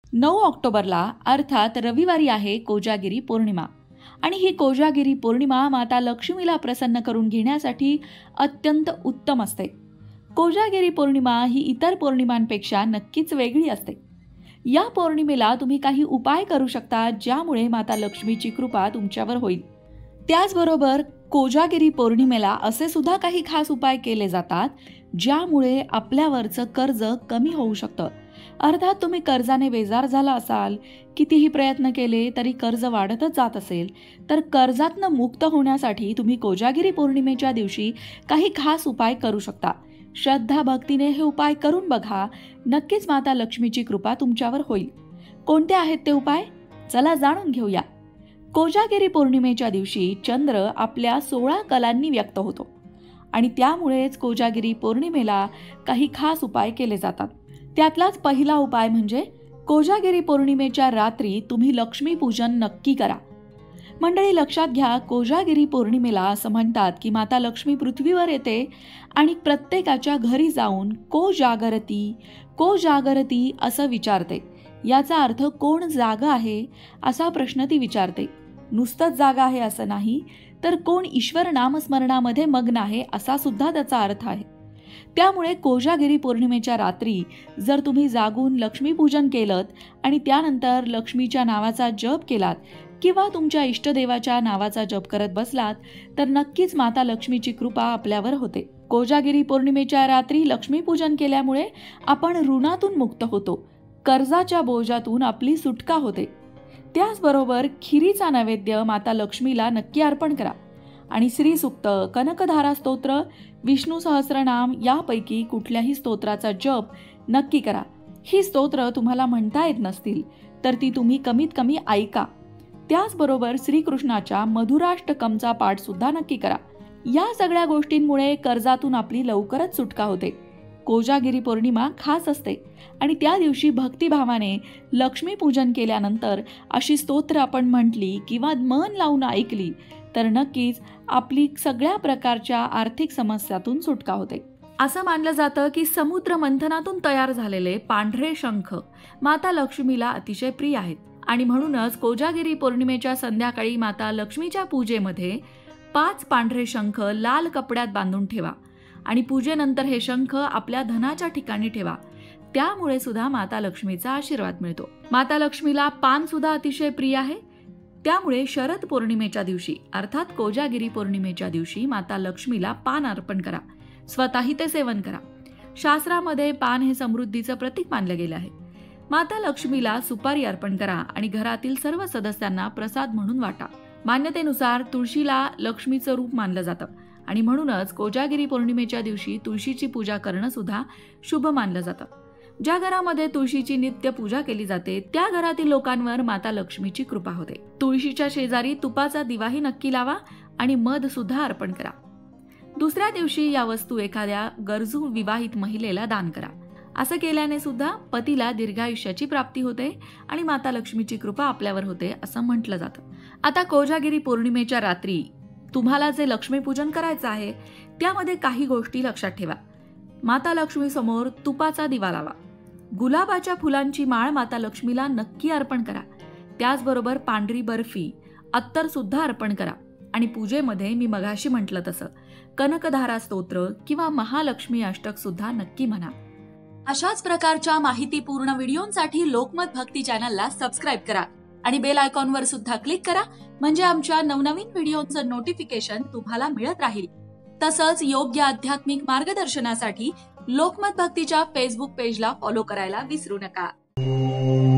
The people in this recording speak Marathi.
9 ऑक्टोबरला अर्थात रविवारी आहे कोजागिरी पौर्णिमा आणि ही कोजागिरी पौर्णिमा माता लक्ष्मीला प्रसन्न करून घेण्यासाठी अत्यंत उत्तम असते. कोजागिरी पौर्णिमा ही इतर पौर्णिमांपेक्षा नक्कीच वेगळी असते. या पौर्णिमेला तुम्ही काही उपाय करू शकता ज्यामुळे माता लक्ष्मीची कृपा तुमच्यावर होईल. त्याचबरोबर कोजागिरी पौर्णिमेला असे सुद्धा काही खास उपाय केले जातात ज्यामुळे आपल्यावरचं कर्ज कमी होऊ शकतं. अर्थात तुम्ही कर्जाने बेजार झाला असाल, कितीही प्रयत्न केले तरी कर्ज वाढतच जात असेल, तर कर्जातनं मुक्त होण्यासाठी तुम्ही कोजागिरी पौर्णिमेच्या दिवशी काही खास उपाय करू शकता. श्रद्धा भक्तीने हे उपाय करून बघा, नक्कीच माता लक्ष्मीची कृपा तुमच्यावर होईल. कोणते आहेत ते उपाय? चला जाणून घेऊया. कोजागिरी पौर्णिमेच्या दिवशी चंद्र आपल्या 16 कलांनी व्यक्त होतो आणि त्यामुळेच कोजागिरी पौर्णिमेला काही खास उपाय केले जातात. त्यातलाच पहिला उपाय म्हणजे कोजागिरी पौर्णिमेच्या रात्री तुम्ही लक्ष्मीपूजन नक्की करा. मंडळी, लक्षात घ्या, कोजागिरी पौर्णिमेला असं म्हणतात की माता लक्ष्मी पृथ्वीवर येते आणि प्रत्येकाच्या घरी जाऊन को जागरती असं विचारते. याचा अर्थ कोण जागा आहे असा प्रश्न ती विचारते. नुसतंच जागा आहे असं नाही, तर कोण ईश्वर नामस्मरणामध्ये मग्न आहे असा सुद्धा त्याचा अर्थ आहे. त्यामुळे कोजागिरी पौर्णिमेच्या रात्री जर तुम्ही जागून लक्ष्मीपूजन केलं आणि त्यानंतर लक्ष्मीच्या नावाचा जप केलात किंवा तुमच्या इष्टदेवाच्या नावाचा जप करत बसलात तर नक्कीच माता लक्ष्मीची कृपा आपल्यावर होते. कोजागिरी पौर्णिमेच्या रात्री लक्ष्मीपूजन केल्यामुळे आपण ऋणातून मुक्त होतो, कर्जाच्या बोजातून आपली सुटका होते. त्याचबरोबर खिरीचा नैवेद्य माता लक्ष्मीला नक्की अर्पण करा आणि श्रीसूक्त, कनकधारा स्तोत्र, विष्णू सहस्रनाम यापैकी कुठल्याही स्तोत्राचा जप नक्की करा. ही स्तोत्र तुम्हाला म्हणता येत नसतील तर ती तुम्ही कमीत कमी ऐका. त्याचबरोबर श्रीकृष्णाच्या मधुराष्टकमचा पाठ सुद्धा नक्की करा. या सगळ्या गोष्टींमुळे कर्जातून आपली लवकरच सुटका होते. कोजागिरी पौर्णिमा खास असते आणि त्या दिवशी भक्तिभावाने लक्ष्मीपूजन केल्यानंतर अशी स्तोत्र आपण म्हटली किंवा मन लावून ऐकली तर नक्कीच आपली सगळ्या प्रकारच्या आर्थिक समस्यातून सुटका होते. असं मानलं जातं की समुद्र मंथनातून तयार झालेले पांढरे शंख माता लक्ष्मीला अतिशय प्रिय आहेत आणि म्हणूनच कोजागिरी पौर्णिमेच्या संध्याकाळी माता लक्ष्मीच्या पूजेमध्ये 5 पांढरे शंख लाल कपड्यात बांधून ठेवा आणि पूजेनंतर हे शंख आपल्या धनाच्या ठिकाणी ठेवा. त्यामुळे सुद्धा माता लक्ष्मीचा आशीर्वाद मिळतो. माता लक्ष्मीला पान सुद्धा अतिशय प्रिय आहे. त्यामुळे शरद पौर्णिमेच्या दिवशी अर्थात कोजागिरी पौर्णिमेच्या दिवशी माता लक्ष्मीला पान अर्पण करा. स्वतःही ते सेवन करा. शास्त्रामध्ये पान हे समृद्धीचं प्रतीक मानलं गेलं आहे. माता लक्ष्मीला सुपारी अर्पण करा आणि घरातील सर्व सदस्यांना प्रसाद म्हणून वाटा. मान्यतेनुसार तुळशीला लक्ष्मीचं रूप मानलं जातं आणि म्हणूनच कोजागिरी पौर्णिमेच्या दिवशी तुळशीची पूजा करणं सुद्धा शुभ मानलं जातं. ज्या घरामध्ये तुळशीची नित्य पूजा केली जाते त्या घरातील लोकांवर माता लक्ष्मीची कृपा होते. तुळशीच्या शेजारी तुपाचा दिवाही नक्की लावा आणि मध सुद्धा अर्पण करा. दुसऱ्या दिवशी या वस्तू एखाद्या गरजू विवाहित महिलेला दान करा. असं केल्याने सुद्धा पतीला दीर्घायुष्याची प्राप्ती होते आणि माता लक्ष्मीची कृपा आपल्यावर होते असं म्हटलं जातं. आता कोजागिरी पौर्णिमेच्या रात्री तुम्हाला जे लक्ष्मीपूजन करायचं आहे त्यामध्ये काही गोष्टी लक्षात ठेवा. माता लक्ष्मी समोर तुपाचा दिवा लावा. गुलाबाच्या फुलांची माळ माता लक्ष्मीला नक्की अर्पण करा. त्याचबरोबर पांढरी बर्फी, अत्तर सुद्धा अर्पण करा आणि पूजेमध्ये मी मगाशी म्हटलं तसं कनकधारा स्तोत्र किंवा महालक्ष्मी अष्टक सुद्धा नक्की म्हणा. अशाच प्रकारच्या माहितीपूर्ण व्हिडिओंसाठी लोकमत भक्ती चॅनलला सबस्क्राईब करा आणि बेल आयकॉनवर सुद्धा क्लिक करा म्हणजे आमच्या नवनवीन व्हिडिओचं नोटिफिकेशन तुम्हाला मिळत राहील. तसंच योग्य आध्यात्मिक मार्गदर्शनासाठी लोकमत भक्तीच्या फेसबुक पेजला फॉलो करायला विसरू नका.